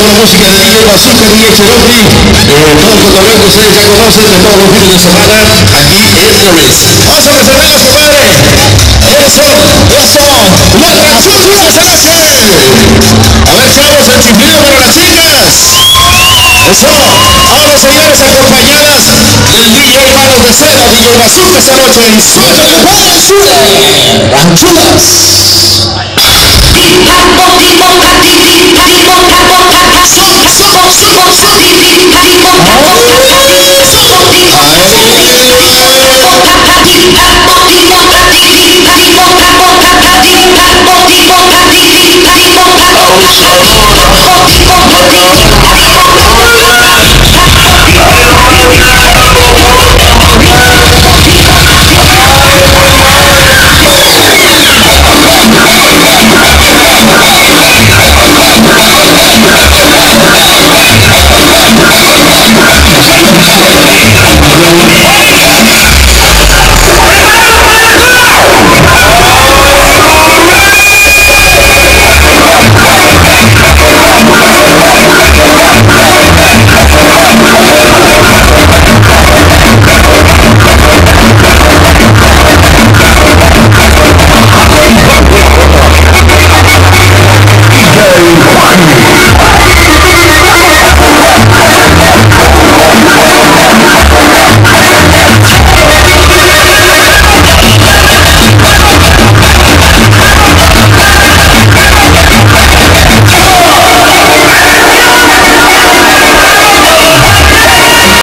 la música de DJ Bazooka, DJ Cherokee, todo el cotorreo que ustedes ya conocen de todos los fines de semana aquí en The Ritz. Vamos a presentar, compadre. Eso. Una canción dura se hace. A ver, chavos, el chiflido para las chicas. Eso. Ahora, señores, acompañadas del DJ Manos de Seda, DJ Bazooka esta noche. Suéltale, compadre, súbele. Ranchudas.